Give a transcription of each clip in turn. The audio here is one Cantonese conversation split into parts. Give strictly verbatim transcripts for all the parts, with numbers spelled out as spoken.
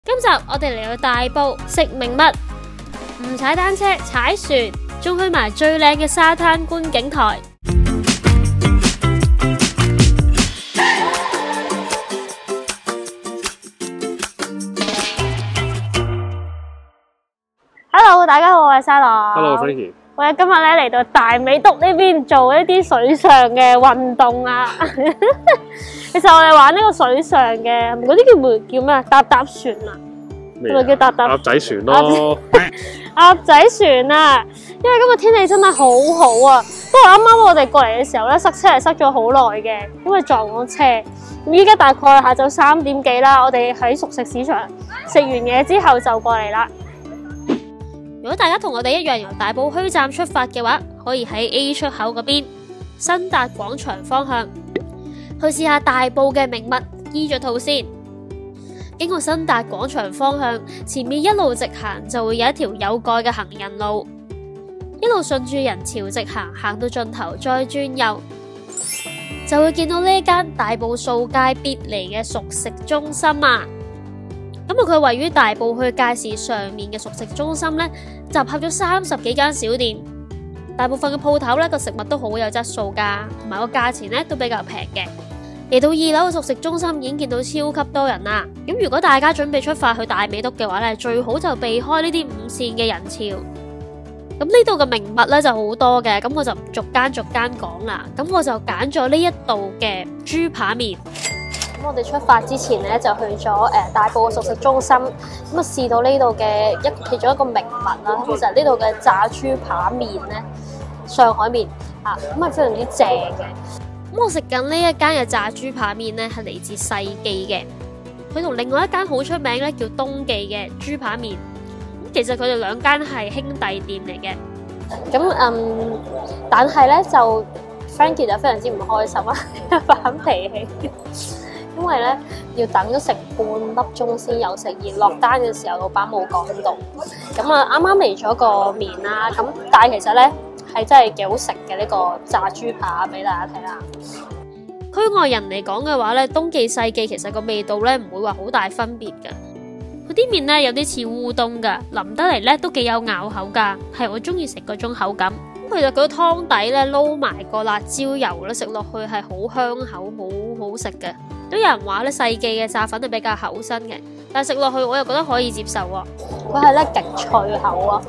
今集我哋嚟到大埔食名物，唔踩單車，踩船，仲去埋最靚嘅沙灘觀景台。Hello， 大家好，我係沙朗。 Hello，Frankie。 我哋今日咧嚟到大美督呢邊做一啲水上嘅運動啊！其實我哋玩呢個水上嘅，嗰啲叫咩叫咩？搭搭船啊？係咪叫搭搭？ 鴨仔船咯。 鴨仔船啊！因為今日天氣真係好好啊。不過啱啱我哋過嚟嘅時候咧，塞車係塞咗好耐嘅，因為撞咗車。咁依家大概下晝三點幾啦，我哋喺熟食市場食完嘢之後就過嚟啦。如果大家同我哋一樣由大埔墟站出發嘅話，可以喺 A 出口嗰邊新達廣場方向去試下大埔嘅名物依咗套先。經過新達廣場方向，前面一路直行就會有一條有蓋嘅行人路，一路順住人潮直行，行到盡頭再轉右，就會見到呢一間大埔掃街必嚟嘅熟食中心啊！咁啊，佢位於大埔墟街市上面嘅熟食中心咧，集合咗三十幾間小店，大部分嘅鋪頭咧個食物都好有質素噶，同埋個價錢咧都比較平嘅。嚟到二樓嘅熟食中心已經見到超級多人啦。咁如果大家準備出發去大美督嘅話咧，最好就避開呢啲五線嘅人潮。咁呢度嘅名物咧就好多嘅，咁我就唔逐間逐間講啦。咁我就揀咗呢一度嘅豬扒麵。咁我哋出發之前咧，就去咗誒、呃、大埔嘅熟食中心，咁啊試到呢度嘅一其中一個名物啦，就係呢度嘅炸豬扒麵咧，上海麵啊，咁係非常之正嘅。咁我食緊呢一間嘅炸豬扒麵咧，係嚟自世記嘅，佢同另外一間好出名咧叫東記嘅豬扒麵。咁其實佢哋兩間係兄弟店嚟嘅。咁嗯，但係咧就 Frankie 就非常之唔開心啊，反脾氣。因為咧要等咗成半粒鐘先有食，而落單嘅時候老闆冇講到。咁啊啱啱嚟咗個麵啦，咁但係其實咧係真係幾好食嘅呢個炸豬扒，俾大家睇下。區外人嚟講嘅話咧，東記世記其實個味道咧唔會話好大分別㗎。佢啲麵咧有啲似烏冬㗎，腍得嚟咧都幾有咬口㗎，係我中意食嗰種口感。咁其實佢個湯底咧撈埋個辣椒油咧，食落去係好香口，好好食嘅。都有人話咧世記嘅炸粉係比較厚身嘅，但係食落去我又覺得可以接受喎。佢係咧極脆口啊，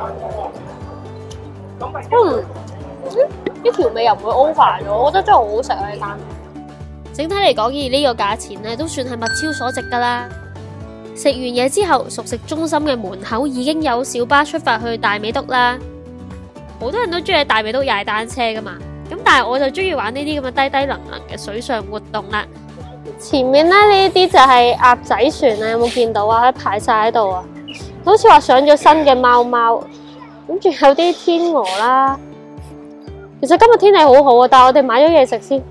嗯，啲調味又唔會 over 咗，我覺得真係好好食啊呢間。整體嚟講，以呢個價錢咧，都算係物超所值噶啦。食完嘢之後，熟食中心嘅門口已經有小巴出發去大美督啦。好多人都中意喺大美督踩單車噶嘛，咁但係我就中意玩呢啲咁嘅低低能能嘅水上活動啦。前面咧呢啲就係鴨仔船啊，有冇見到啊？喺排晒喺度啊，好似話上咗新嘅貓貓，咁仲有啲天鵝啦。其實今日天氣好好啊，但係我哋買咗嘢食先，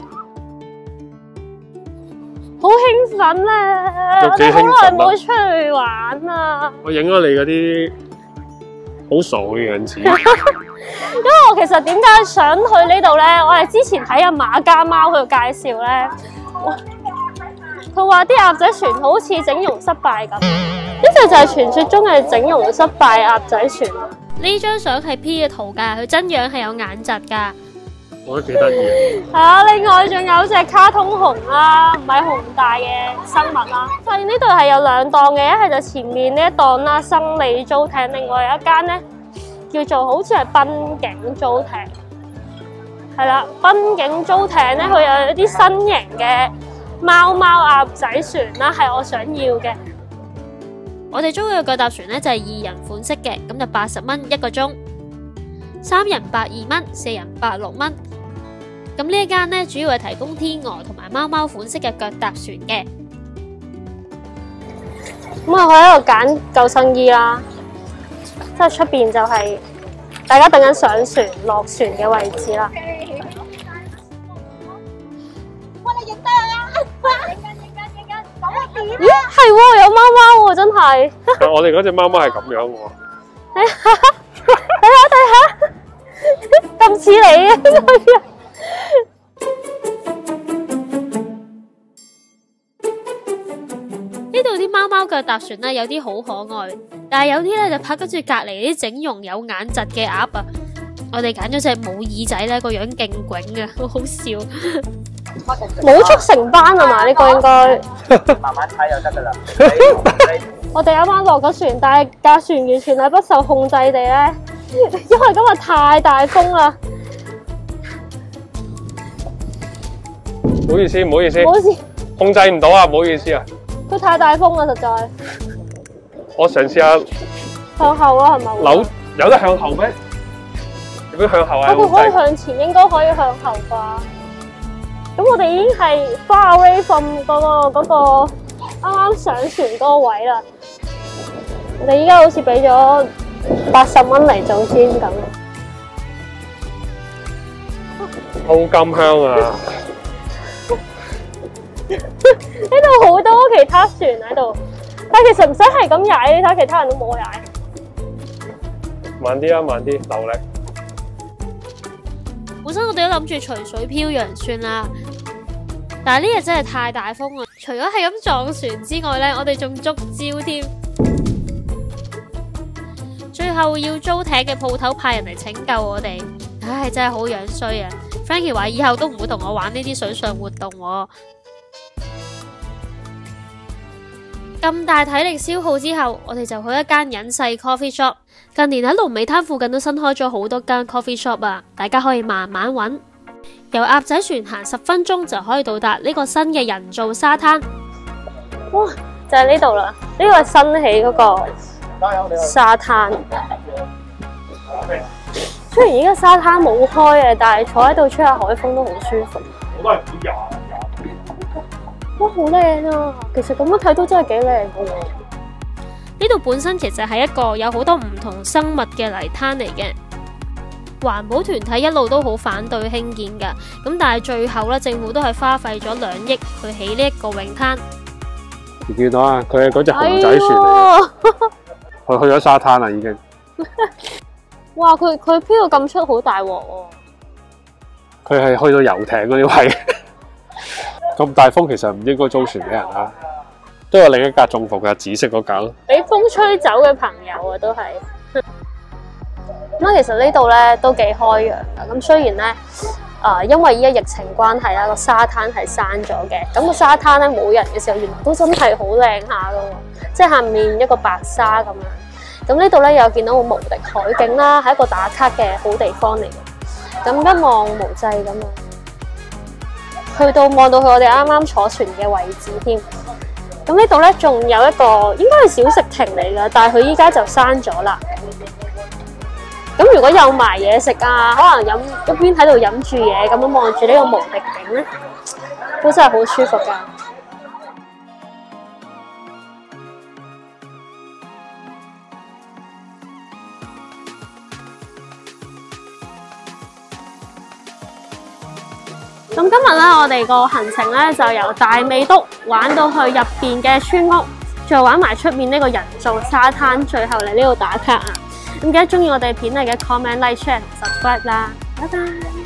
好興奮啊！我哋好耐冇出去玩啊！ 我影咗你嗰啲好傻嘅樣子。因為我其實點解想去呢度咧？我係之前睇阿馬家貓佢介紹咧。佢話啲鴨仔船好似整容失敗咁，呢隻就係傳說中嘅整容失敗鴨仔船。呢張相係 P 嘅圖㗎，佢真樣係有眼疾㗎。 我覺得幾得意啊！另外仲有隻卡通熊啦，唔係熊大嘅生物啦。發現呢度係有兩檔嘅，一係就前面呢一檔啦，生理租艇，另外有一間咧叫做好似係濱景租艇。係啦，濱景租艇咧，佢有一啲新型嘅貓貓鴨仔船啦，係我想要嘅。我哋租嘅腳踏船咧就係二人款式嘅，咁就八十蚊一個鐘，三人百二蚊，四人百六蚊。咁呢一間咧主要係提供天鵝同埋貓貓款式嘅腳踏船嘅。咁我喺度揀救生衣啦，即係出邊就係大家等緊上船落船嘅位置啦。咦，係喎，有貓貓喎，真係。 我哋嗰隻貓貓係咁樣喎。 睇下睇下，咁似你嘅。呢度啲貓貓貓腳踏船咧有啲好可愛，但係有啲咧就拍得住隔離啲整容有眼疾嘅鴨啊！我哋揀咗隻冇耳仔咧，個樣勁囧啊，好好笑。 冇速成班啊嘛？呢個應該慢慢睇就得噶啦。 我哋啱啱落咗船，但係架船完全係不受控制地咧，因為今日太大風啦。 唔好意思，唔好意思， 唔好意思， 控制唔到啊，唔好意思啊。 佢太大風啦，實在。 我嘗試下向後啦，係咪？ 扭，有得向後咩？有冇向後啊？ 佢可以向前，應該可以向後啩。咁我哋已經係 far away from 嗰個嗰個啱啱上船嗰個位啦。我哋依家好似俾咗八十蚊嚟做先咁。 好金香啊！ 呢度好多其他船喺度，但係其實唔使係咁踩，你睇其他人都冇踩。 慢啲啊，慢啲，流力。 本身我哋都諗住隨水漂洋算啦，但係呢日真係太大風啦！除咗係咁撞船之外咧，我哋仲捉礁添。最後要租艇嘅鋪頭派人嚟拯救我哋，唉，真係好樣衰啊 ！Frankie 話以後都唔會同我玩呢啲水上活動喎。咁大體力消耗之後，我哋就去一間隱世 coffee shop。近年喺龍尾灘附近都新開咗好多間 coffee shop 啊，大家可以慢慢揾。由鴨仔船行十分鐘就可以到達呢個新嘅人造沙灘。 哇！就係呢度啦，呢個係新起嗰個沙灘。雖然而家沙灘冇開嘅，但係坐喺度吹下海風都好舒服。 好多人都有。 哇，好靚啊！其實咁樣睇到真係幾靚嘅喎。 呢度本身其實係一個有好多唔同生物嘅泥灘嚟嘅。環保團體一路都好反對興建㗎，咁但係最後咧，政府都係花費咗兩億去起呢一個泳灘。 你見到啊，佢係嗰隻熊仔船嚟，佢去咗沙灘啦已經。 哇！佢佢飄到咁出，好大鑊喎！ 佢係去到遊艇嗰啲位。咁大風其實唔應該租船俾人啦，都有另一架中伏嘅紫色嗰架咯。 俾風吹走嘅朋友啊，都係。咁其實呢度咧都幾開揚㗎。咁雖然咧，啊、呃，因為依家疫情關係啦，個沙灘係閂咗嘅。咁個沙灘咧冇人嘅時候，原來都真係好靚下㗎喎，即係下面一個白沙咁樣。咁呢度咧又見到個無敵海景啦，係一個打卡嘅好地方嚟嘅。咁一望無際咁樣。去到望到去我哋啱啱坐船嘅位置添，咁呢度咧仲有一個應該係小食亭嚟㗎，但係佢依家就閂咗啦。咁如果有埋嘢食啊，可能飲一邊喺度飲住嘢咁樣望住呢個無敵景咧，都真係好舒服㗎。咁今日咧，我哋個行程咧就由大美督玩到去入邊嘅村屋，再玩埋出面呢個人造沙灘，最後嚟呢度打卡啊！咁記得中意我哋片嚟嘅 comment、like、share、subscribe 啦，拜拜。